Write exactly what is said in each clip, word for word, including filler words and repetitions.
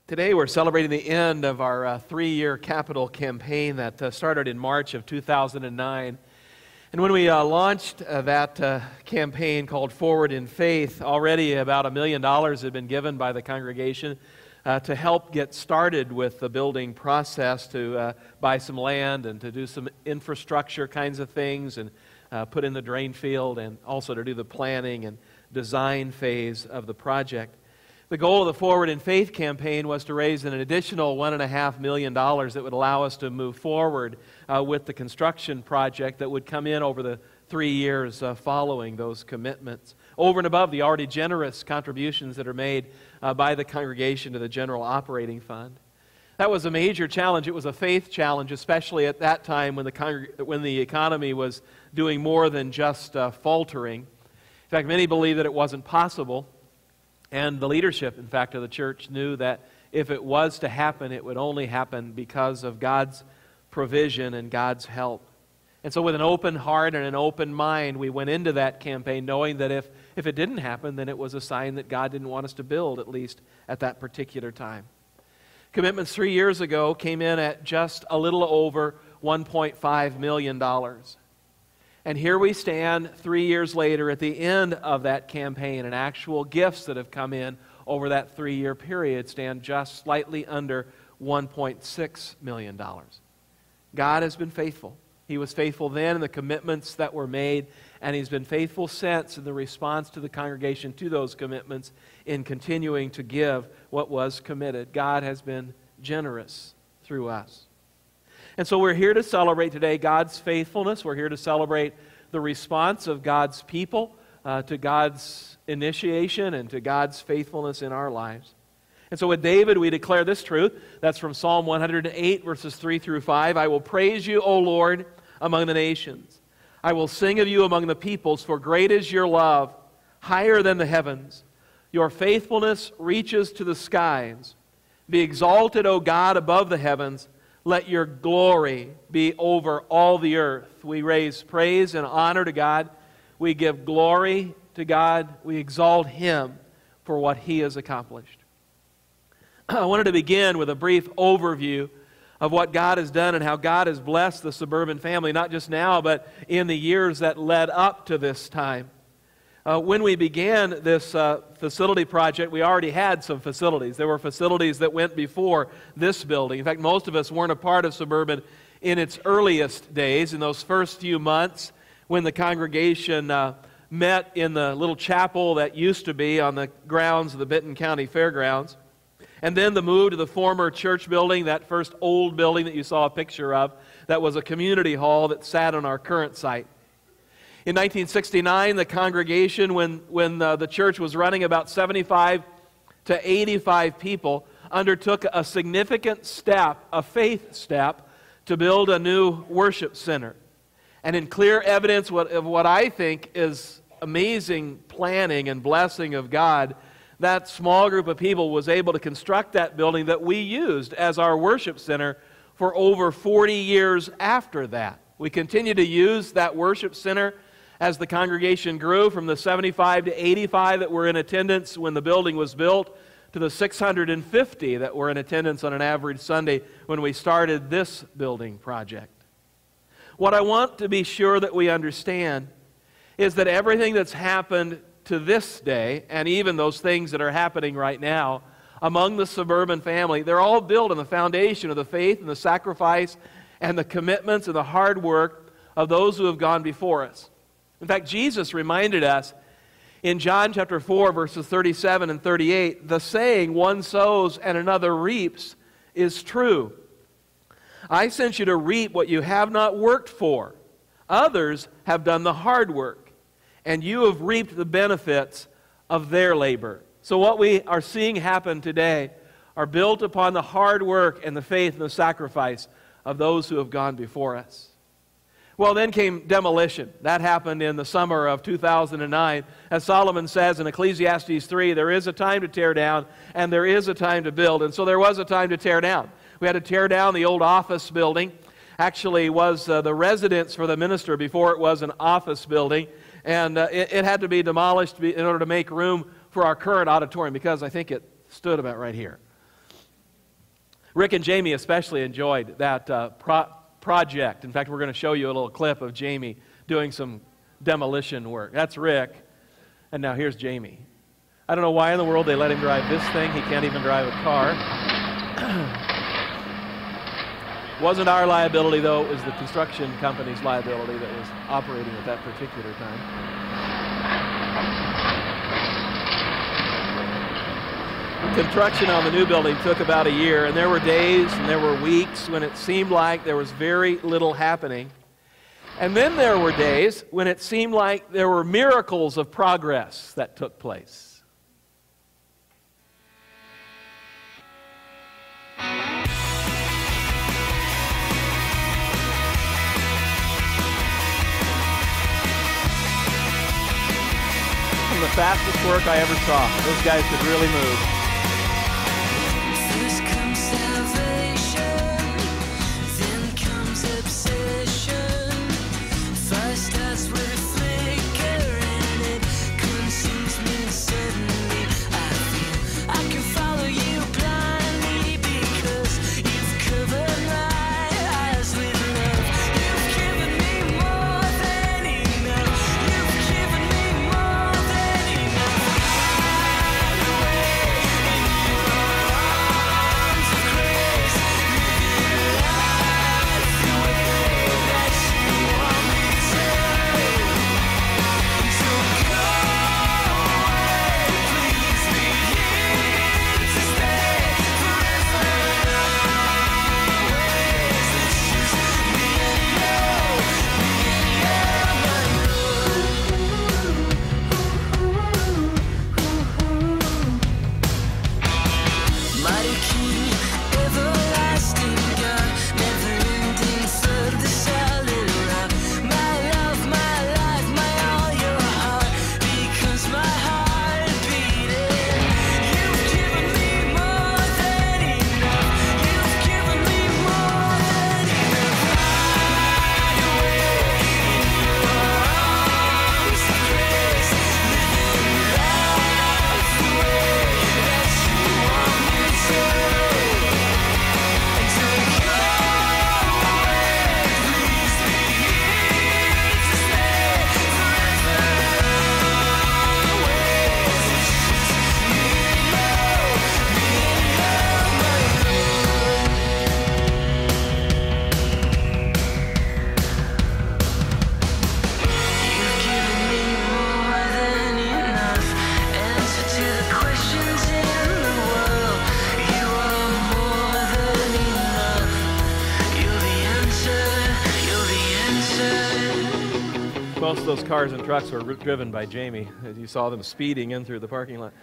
Today we're celebrating the end of our uh, three-year capital campaign that uh, started in March of two thousand nine. And when we uh, launched uh, that uh, campaign called Forward in Faith, already about a million dollars had been given by the congregation uh, to help get started with the building process, to uh, buy some land and to do some infrastructure kinds of things and uh, put in the drain field, and also to do the planning and design phase of the project. The goal of the Forward in Faith campaign was to raise an additional one point five million dollars that would allow us to move forward uh, with the construction project that would come in over the three years uh, following those commitments, over and above the already generous contributions that are made uh, by the congregation to the general operating fund. That was a major challenge. It was a faith challenge, especially at that time when the, congreg- when the economy was doing more than just uh, faltering. In fact, many believe that it wasn't possible. And the leadership, in fact, of the church knew that if it was to happen, it would only happen because of God's provision and God's help. And so with an open heart and an open mind, we went into that campaign knowing that if, if it didn't happen, then it was a sign that God didn't want us to build, at least at that particular time. Commitments three years ago came in at just a little over one point five million dollars. And here we stand three years later at the end of that campaign, and actual gifts that have come in over that three-year period stand just slightly under one point six million dollars. God has been faithful. He was faithful then in the commitments that were made, and He's been faithful since in the response to the congregation to those commitments in continuing to give what was committed. God has been generous through us. And so we're here to celebrate today God's faithfulness. We're here to celebrate the response of God's people uh, to God's initiation and to God's faithfulness in our lives. And so with David, we declare this truth. That's from Psalm one hundred eight, verses three through five. I will praise you, O Lord, among the nations. I will sing of you among the peoples, for great is your love, higher than the heavens. Your faithfulness reaches to the skies. Be exalted, O God, above the heavens. Let your glory be over all the earth. We raise praise and honor to God. We give glory to God. We exalt Him for what He has accomplished. I wanted to begin with a brief overview of what God has done and how God has blessed the Suburban family, not just now, but in the years that led up to this time. Uh, when we began this uh, facility project, we already had some facilities. There were facilities that went before this building. In fact, most of us weren't a part of Suburban in its earliest days, in those first few months when the congregation uh, met in the little chapel that used to be on the grounds of the Benton County Fairgrounds. And then the move to the former church building, that first old building that you saw a picture of, that was a community hall that sat on our current site. In nineteen sixty-nine, the congregation, when, when uh, the church was running about seventy-five to eighty-five people, undertook a significant step, a faith step, to build a new worship center. And in clear evidence of what I think is amazing planning and blessing of God, that small group of people was able to construct that building that we used as our worship center for over forty years after that. We continued to use that worship center as the congregation grew from the seventy-five to eighty-five that were in attendance when the building was built to the six hundred fifty that were in attendance on an average Sunday when we started this building project. What I want to be sure that we understand is that everything that's happened to this day, and even those things that are happening right now among the Suburban family, they're all built on the foundation of the faith and the sacrifice and the commitments and the hard work of those who have gone before us. In fact, Jesus reminded us in John chapter four, verses thirty-seven and thirty-eight, the saying, one sows and another reaps, is true. I sent you to reap what you have not worked for. Others have done the hard work, and you have reaped the benefits of their labor. So what we are seeing happen today are built upon the hard work and the faith and the sacrifice of those who have gone before us. Well, then came demolition. That happened in the summer of two thousand nine. As Solomon says in Ecclesiastes three, there is a time to tear down and there is a time to build. And so there was a time to tear down. We had to tear down the old office building. Actually was uh, the residence for the minister before it was an office building. And uh, it, it had to be demolished in order to make room for our current auditorium, because I think it stood about right here. Rick and Jamie especially enjoyed that uh, pro project. In fact, we're going to show you a little clip of Jamie doing some demolition work. That's Rick, and now here's Jamie. I don't know why in the world they let him drive this thing. He can't even drive a car. Wasn't our liability, though. It was the construction company's liability that was operating at that particular time. Construction on the new building took about a year, and there were days and there were weeks when it seemed like there was very little happening. And then there were days when it seemed like there were miracles of progress that took place. The fastest work I ever saw. Those guys could really move. First comes salvation, then comes obsession. Fire starts with a flicker and it consumes me suddenly. I feel I can follow you blindly because you've covered my eyes with love. You've given me more than enough. You've given me more than Most of those cars and trucks were driven by Jamie, as you saw them speeding in through the parking lot.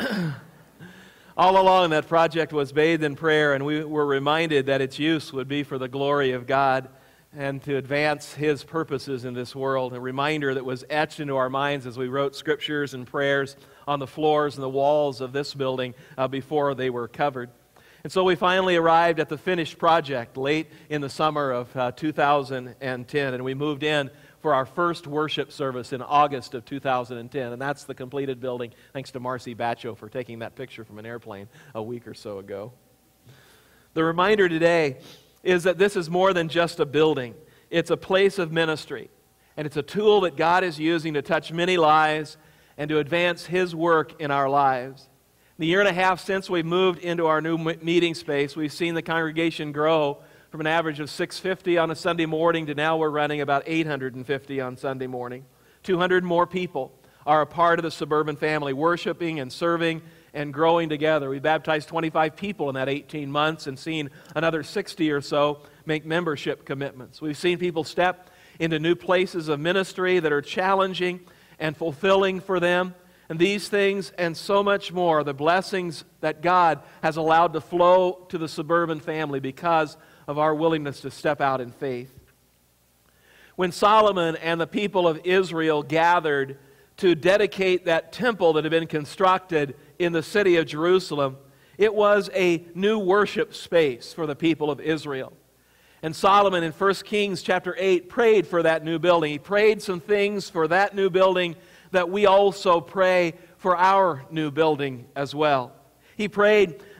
All along, that project was bathed in prayer, and we were reminded that its use would be for the glory of God and to advance His purposes in this world. A reminder that was etched into our minds as we wrote scriptures and prayers on the floors and the walls of this building uh, before they were covered. And so we finally arrived at the finished project late in the summer of uh, two thousand ten, and we moved in for our first worship service in August of two thousand ten, and that's the completed building, thanks to Marcy Batcho for taking that picture from an airplane a week or so ago. The reminder today is that this is more than just a building. It's a place of ministry, and it's a tool that God is using to touch many lives and to advance His work in our lives. The year and a half since we've moved into our new meeting space, we've seen the congregation grow from an average of six hundred fifty on a Sunday morning to now we're running about eight hundred fifty on Sunday morning. two hundred more people are a part of the Suburban family, worshiping and serving and growing together. We baptized twenty-five people in that eighteen months and seen another sixty or so make membership commitments. We've seen people step into new places of ministry that are challenging and fulfilling for them. And these things and so much more, the blessings that God has allowed to flow to the Suburban family because of our willingness to step out in faith. When Solomon and the people of Israel gathered to dedicate that temple that had been constructed in the city of Jerusalem, it was a new worship space for the people of Israel. And Solomon in First Kings chapter eight prayed for that new building. He prayed some things for that new building that we also pray for our new building as well. He prayed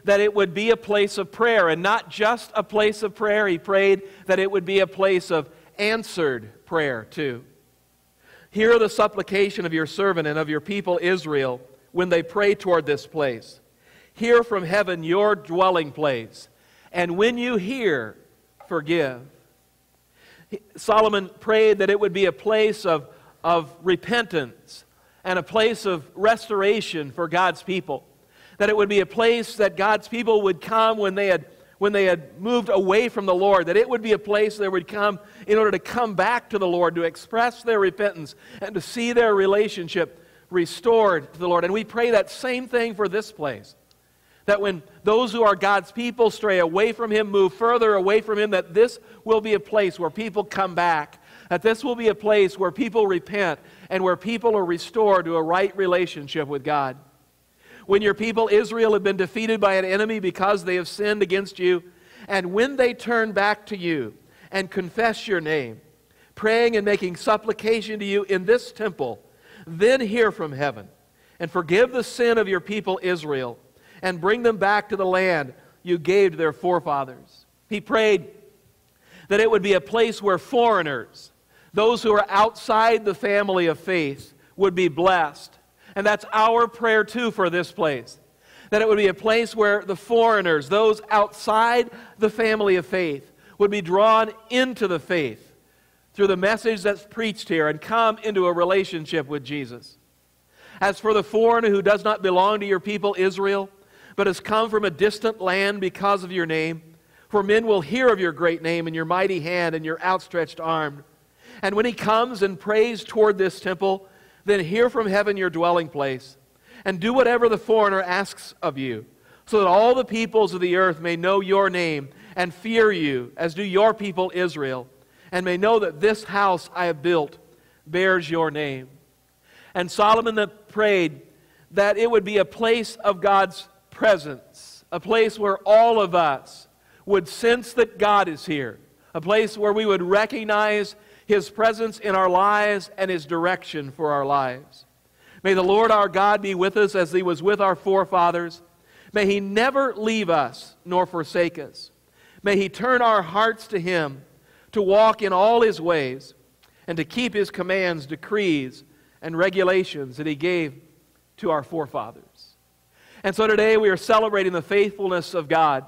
that it would be a place of prayer, and not just a place of prayer. He prayed that it would be a place of answered prayer too. Hear the supplication of your servant and of your people Israel when they pray toward this place. Hear from heaven your dwelling place, and when you hear, forgive. Solomon prayed that it would be a place of, of repentance and a place of restoration for God's people. That it would be a place that God's people would come when they had when they had moved away from the Lord. That it would be a place they would come in order to come back to the Lord, to express their repentance and to see their relationship restored to the Lord. And we pray that same thing for this place. That when those who are God's people stray away from Him, move further away from Him, that this will be a place where people come back. That this will be a place where people repent and where people are restored to a right relationship with God. When your people Israel have been defeated by an enemy because they have sinned against you, and when they turn back to you and confess your name, praying and making supplication to you in this temple, then hear from heaven and forgive the sin of your people Israel and bring them back to the land you gave to their forefathers. He prayed that it would be a place where foreigners, those who are outside the family of faith, would be blessed. And that's our prayer too for this place. That it would be a place where the foreigners, those outside the family of faith, would be drawn into the faith through the message that's preached here and come into a relationship with Jesus. As for the foreigner who does not belong to your people Israel, but has come from a distant land because of your name, for men will hear of your great name and your mighty hand and your outstretched arm. And when he comes and prays toward this temple, then hear from heaven your dwelling place, and do whatever the foreigner asks of you, so that all the peoples of the earth may know your name and fear you, as do your people Israel, and may know that this house I have built bears your name. And Solomon prayed that it would be a place of God's presence, a place where all of us would sense that God is here, a place where we would recognize His presence in our lives and His direction for our lives. May the Lord our God be with us as He was with our forefathers. May He never leave us nor forsake us. May He turn our hearts to Him to walk in all His ways and to keep His commands, decrees, and regulations that He gave to our forefathers. And so today we are celebrating the faithfulness of God.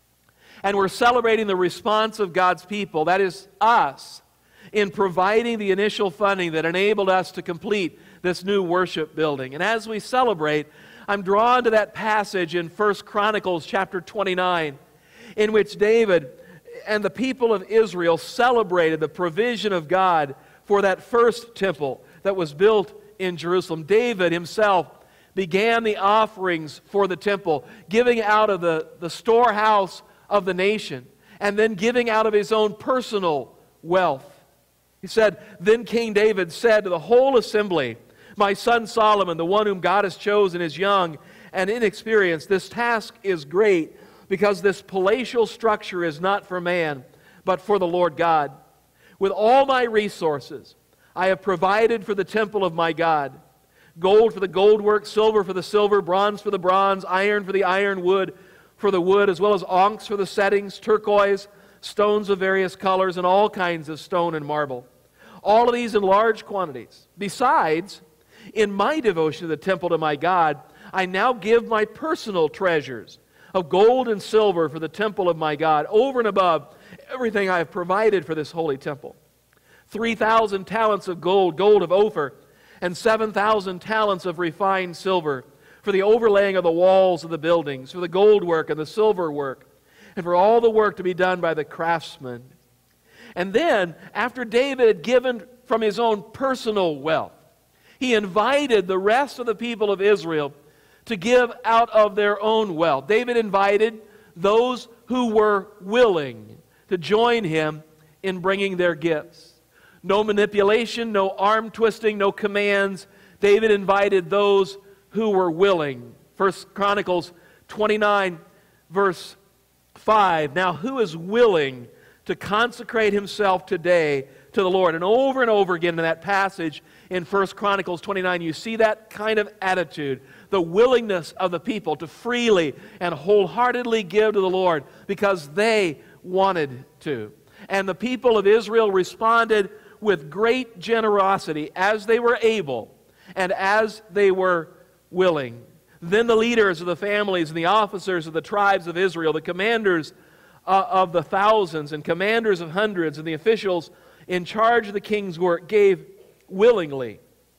And we're celebrating the response of God's people, that is us, in providing the initial funding that enabled us to complete this new worship building. And as we celebrate, I'm drawn to that passage in First Chronicles chapter twenty-nine, in which David and the people of Israel celebrated the provision of God for that first temple that was built in Jerusalem. David himself began the offerings for the temple, giving out of the, the storehouse of the nation, and then giving out of his own personal wealth. He said, "Then King David said to the whole assembly, my son Solomon, the one whom God has chosen, is young and inexperienced. This task is great, because this palatial structure is not for man, but for the Lord God. With all my resources, I have provided for the temple of my God. Gold for the gold work, silver for the silver, bronze for the bronze, iron for the iron, wood for the wood, as well as onyx for the settings, turquoise, stones of various colors, and all kinds of stone and marble. All of these in large quantities. Besides, in my devotion to the temple to my God, I now give my personal treasures of gold and silver for the temple of my God, over and above everything I have provided for this holy temple. Three thousand talents of gold, gold of Ophir, and seven thousand talents of refined silver, for the overlaying of the walls of the buildings, for the gold work and the silver work, and for all the work to be done by the craftsmen." And then, after David had given from his own personal wealth, he invited the rest of the people of Israel to give out of their own wealth. David invited those who were willing to join him in bringing their gifts. No manipulation, no arm twisting, no commands. David invited those who were willing. First Chronicles twenty-nine, verse five. "Now who is willing to consecrate himself today to the Lord. And over and over again in that passage in First Chronicles twenty-nine, you see that kind of attitude, the willingness of the people to freely and wholeheartedly give to the Lord because they wanted to. And the people of Israel responded with great generosity as they were able and as they were willing. Then the leaders of the families and the officers of the tribes of Israel, the commanders uh, of the thousands and commanders of hundreds and the officials in charge of the king's work gave willingly.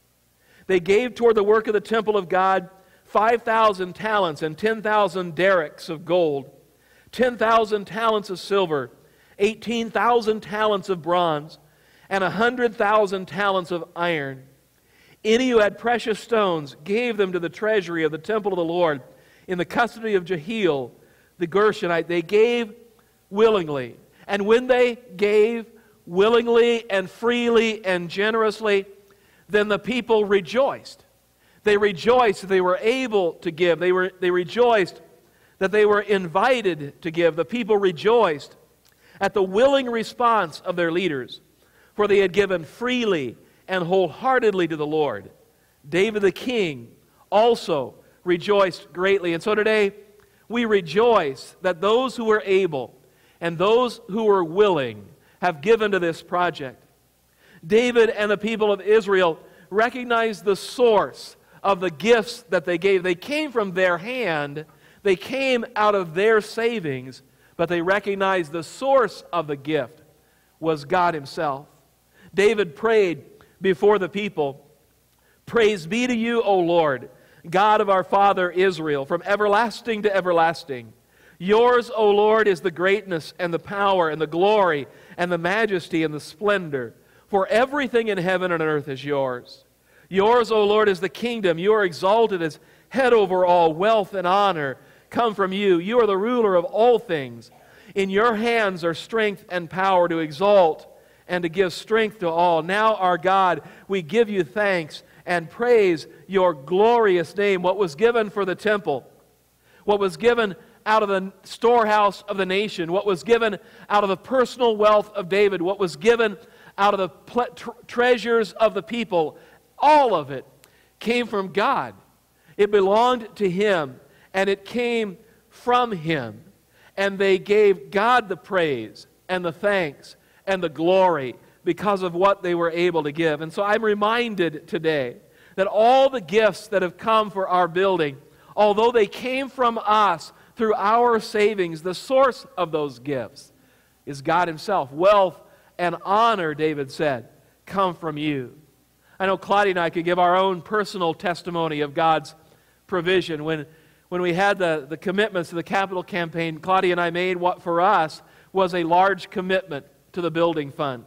They gave toward the work of the temple of God five thousand talents and ten thousand derricks of gold, ten thousand talents of silver, eighteen thousand talents of bronze, and one hundred thousand talents of iron. Any who had precious stones gave them to the treasury of the temple of the Lord in the custody of Jehiel the Gershonite. They gave willingly. And when they gave willingly and freely and generously, then the people rejoiced. They rejoiced that they were able to give. They were, they rejoiced that they were invited to give. The people rejoiced at the willing response of their leaders, for they had given freely and wholeheartedly to the Lord. David the king also rejoiced greatly. And so today we rejoice that those who were able and those who were willing have given to this project. David and the people of Israel recognized the source of the gifts that they gave. They came from their hand, they came out of their savings, but they recognized the source of the gift was God Himself. David prayed before the people, "Praise be to you, O Lord, God of our father Israel, from everlasting to everlasting. Yours, O Lord, is the greatness and the power and the glory and the majesty and the splendor. For everything in heaven and on earth is yours. Yours, O Lord, is the kingdom. You are exalted as head over all. Wealth and honor come from you. You are the ruler of all things. In your hands are strength and power to exalt and to give strength to all. Now, our God, we give you thanks and praise your glorious name." What was given for the temple, what was given out of the storehouse of the nation, what was given out of the personal wealth of David, what was given out of the treasures of the people, all of it came from God. It belonged to Him, and it came from Him. And they gave God the praise and the thanks and the glory because of what they were able to give. And so I'm reminded today that all the gifts that have come for our building, although they came from us through our savings, the source of those gifts is God Himself. Wealth and honor, David said, come from you. I know Claudia and I could give our own personal testimony of God's provision. When, when we had the, the commitments to the capital campaign, Claudia and I made what for us was a large commitment to the building fund.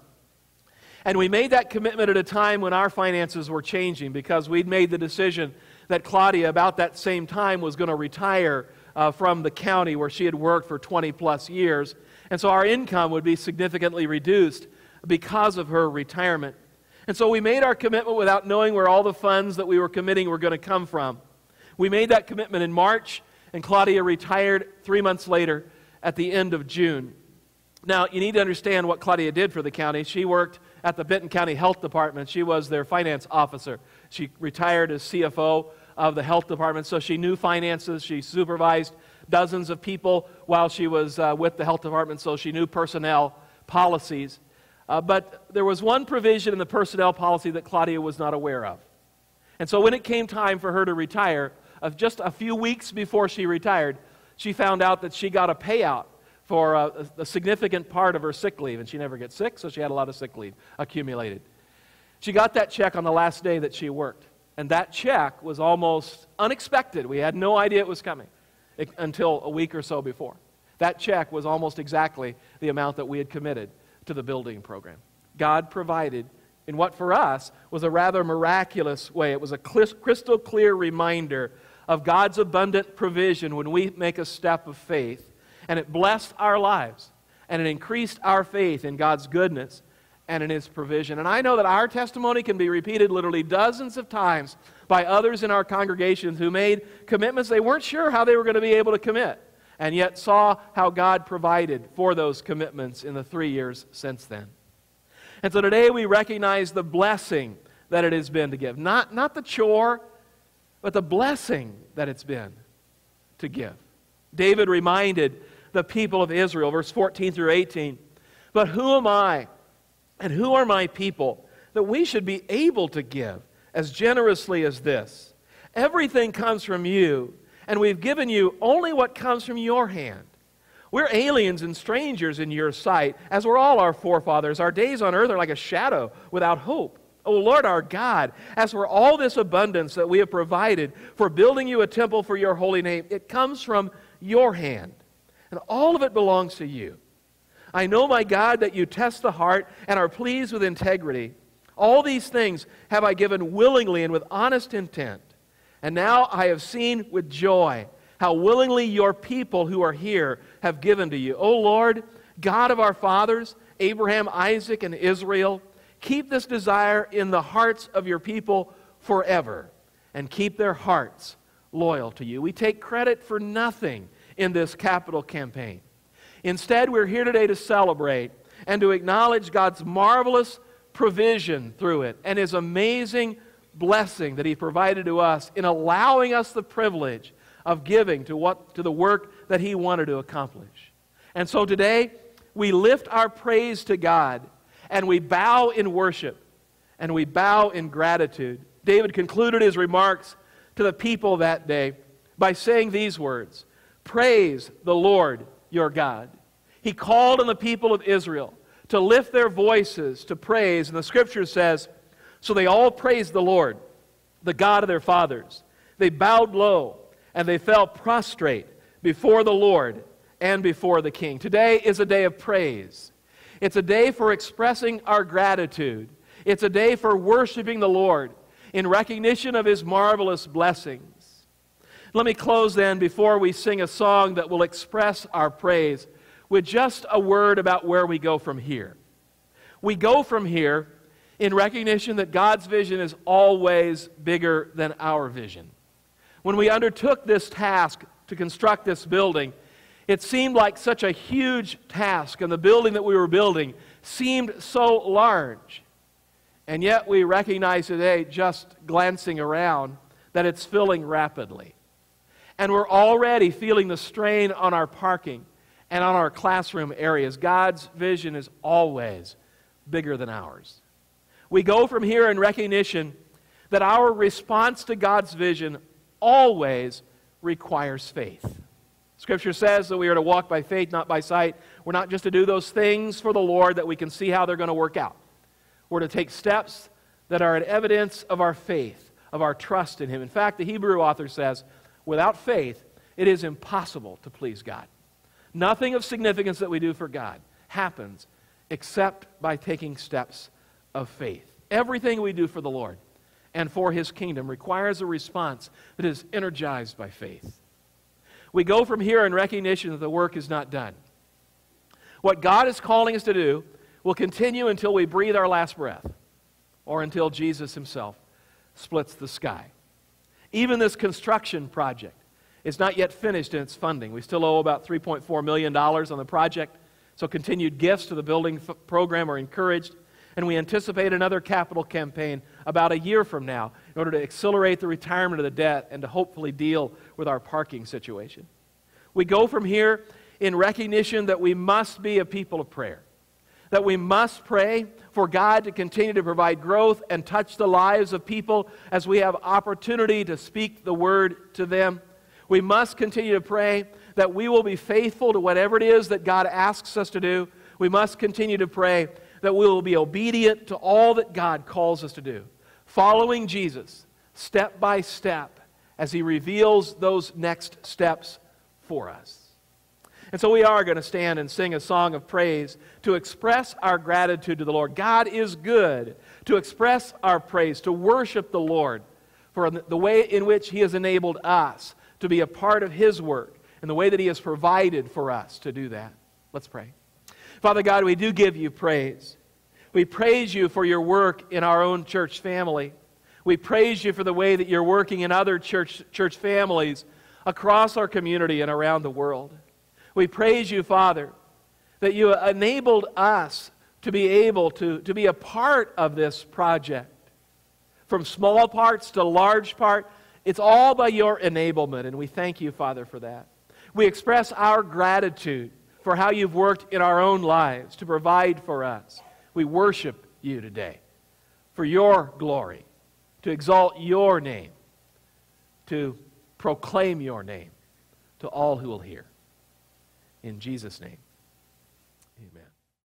And we made that commitment at a time when our finances were changing, because we'd made the decision that Claudia, about that same time, was going to retire uh, from the county where she had worked for twenty plus years. And so our income would be significantly reduced because of her retirement. And so we made our commitment without knowing where all the funds that we were committing were going to come from. We made that commitment in March, and Claudia retired three months later at the end of June. Now, you need to understand what Claudia did for the county. She worked at the Benton County Health Department. She was their finance officer. She retired as C F O of the health department, so she knew finances. She supervised dozens of people while she was uh, with the health department, so she knew personnel policies. Uh, but there was one provision in the personnel policy that Claudia was not aware of. And so when it came time for her to retire, uh, just a few weeks before she retired, she found out that she got a payout for uh, a, a significant part of her sick leave. And she never gets sick, so she had a lot of sick leave accumulated. She got that check on the last day that she worked. And that check was almost unexpected. We had no idea it was coming it, until a week or so before. That check was almost exactly the amount that we had committed to the building program. God provided in what for us was a rather miraculous way. It was a crystal clear reminder of God's abundant provision when we make a step of faith. And it blessed our lives, and it increased our faith in God's goodness and in His provision. And I know that our testimony can be repeated literally dozens of times by others in our congregations who made commitments they weren't sure how they were going to be able to commit, and yet saw how God provided for those commitments in the three years since then. And so today we recognize the blessing that it has been to give. Not, not the chore, but the blessing that it's been to give. David reminded the people of Israel, verse fourteen through eighteen, "But who am I, and who are my people, that we should be able to give as generously as this? Everything comes from you, and we've given you only what comes from your hand. We're aliens and strangers in your sight, as were all our forefathers. Our days on earth are like a shadow without hope. O Lord our God, as for all this abundance that we have provided for building you a temple for your holy name, it comes from your hand, and all of it belongs to you. I know, my God, that you test the heart and are pleased with integrity. All these things have I given willingly and with honest intent. And now I have seen with joy how willingly your people who are here have given to you. O Lord, God of our fathers, Abraham, Isaac, and Israel, keep this desire in the hearts of your people forever, and keep their hearts loyal to you." We take credit for nothing in this capital campaign. Instead, we're here today to celebrate and to acknowledge God's marvelous provision through it and His amazing blessing that He provided to us in allowing us the privilege of giving to what to the work that He wanted to accomplish. And so today, we lift our praise to God, and we bow in worship, and we bow in gratitude. David concluded his remarks to the people that day by saying these words, "Praise the Lord your God." He called on the people of Israel to lift their voices to praise, and the Scripture says, "So they all praised the Lord, the God of their fathers. They bowed low, and they fell prostrate before the Lord and before the King." Today is a day of praise. It's a day for expressing our gratitude. It's a day for worshiping the Lord in recognition of His marvelous blessings. Let me close then, before we sing a song that will express our praise, with just a word about where we go from here. We go from here in recognition that God's vision is always bigger than our vision. When we undertook this task to construct this building, it seemed like such a huge task, and the building that we were building seemed so large. And yet we recognize today, just glancing around, that it's filling rapidly. And we're already feeling the strain on our parking and on our classroom areas. God's vision is always bigger than ours. We go from here in recognition that our response to God's vision always requires faith. Scripture says that we are to walk by faith, not by sight. We're not just to do those things for the Lord that we can see how they're going to work out. We're to take steps that are an evidence of our faith, of our trust in Him. In fact, the Hebrew author says, without faith, it is impossible to please God. Nothing of significance that we do for God happens except by taking steps of faith. Everything we do for the Lord and for His kingdom requires a response that is energized by faith. We go from here in recognition that the work is not done. What God is calling us to do will continue until we breathe our last breath, or until Jesus Himself splits the sky. Even this construction project is not yet finished in its funding. We still owe about three point four million dollars on the project, so continued gifts to the building f- program are encouraged, and we anticipate another capital campaign about a year from now in order to accelerate the retirement of the debt and to hopefully deal with our parking situation. We go from here in recognition that we must be a people of prayer, that we must pray for God to continue to provide growth and touch the lives of people as we have opportunity to speak the word to them. We must continue to pray that we will be faithful to whatever it is that God asks us to do. We must continue to pray that we will be obedient to all that God calls us to do, following Jesus step by step as He reveals those next steps for us. And so we are going to stand and sing a song of praise to express our gratitude to the Lord. God is good, to express our praise, to worship the Lord for the way in which He has enabled us to be a part of His work and the way that He has provided for us to do that. Let's pray. Father God, we do give You praise. We praise You for Your work in our own church family. We praise You for the way that You're working in other church, church families across our community and around the world. We praise You, Father, that You enabled us to be able to, to be a part of this project. From small parts to large part, it's all by your enablement, and we thank you, Father, for that. We express our gratitude for how you've worked in our own lives to provide for us. We worship you today for your glory, to exalt your name, to proclaim your name to all who will hear. In Jesus' name, amen.